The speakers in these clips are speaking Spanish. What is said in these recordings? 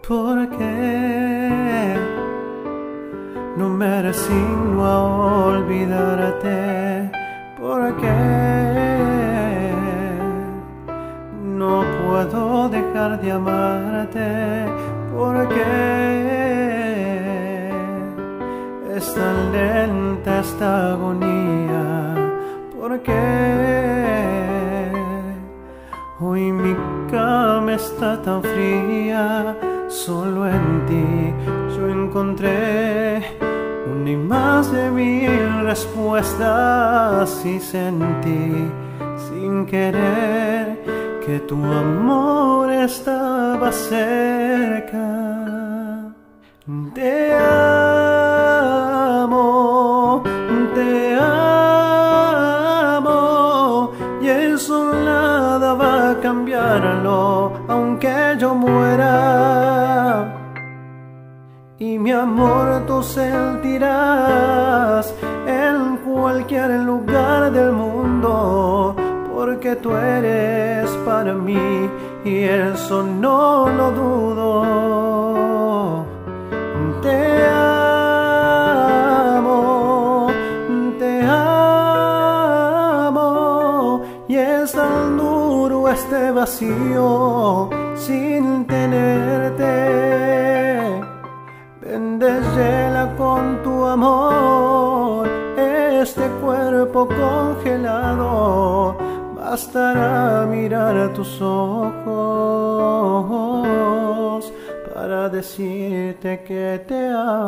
¿Por qué no me resigno a olvidarte? ¿Por qué no puedo dejar de amarte? ¿Por qué es tan lenta esta agonía? ¿Por qué hoy mi cama está tan fría? Solo en ti yo encontré una y más de mil respuestas, y sentí sin querer que tu amor estaba cerca. Te amo, y eso nada va a cambiarlo, aunque yo muera. Y mi amor tú sentirás en cualquier lugar del mundo, porque tú eres para mí, y eso no lo dudo. Te amo, y es tan duro este vacío sin tenerte. Ven, deshiela con tu amor este cuerpo congelado. Bastará mirar tus ojos para decirte que te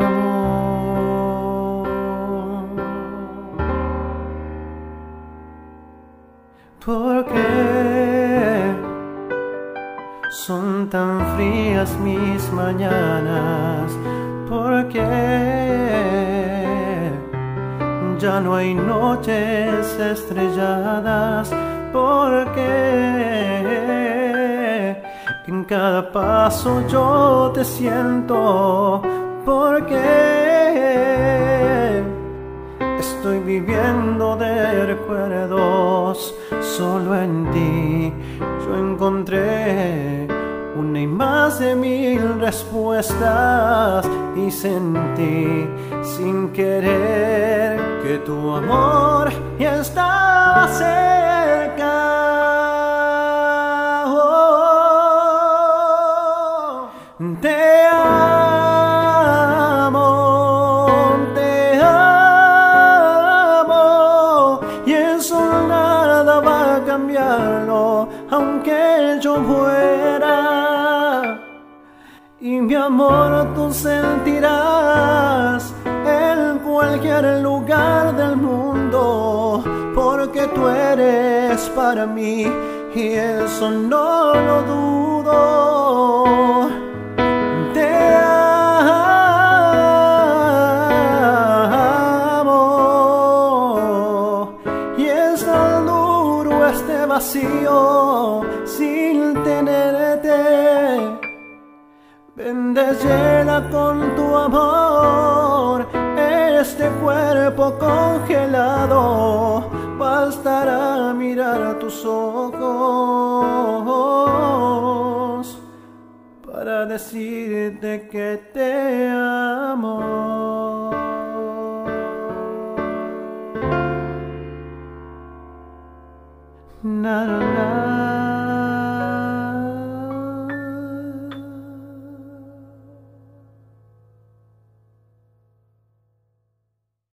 amo. ¿Por qué son tan frías mis mañanas? ¿Por qué ya no hay noches estrelladas? ¿Por qué en cada paso yo te siento? ¿Por qué estoy viviendo de recuerdos? Solo en ti yo encontré una y más de mil respuestas, y sentí sin querer que tu amor ya estaba cerca. Te amo, y eso nada va a cambiarlo, aunque yo muera. Y mi amor tú sentirás en cualquier lugar del mundo, porque tú eres para mí, y eso no lo dudo. Te amo, y es tan duro este vacío sin tenerte. Ven, deshiela con tu amor este cuerpo congelado. Bastará mirar tus ojos para decirte que te amo. Na, na, na.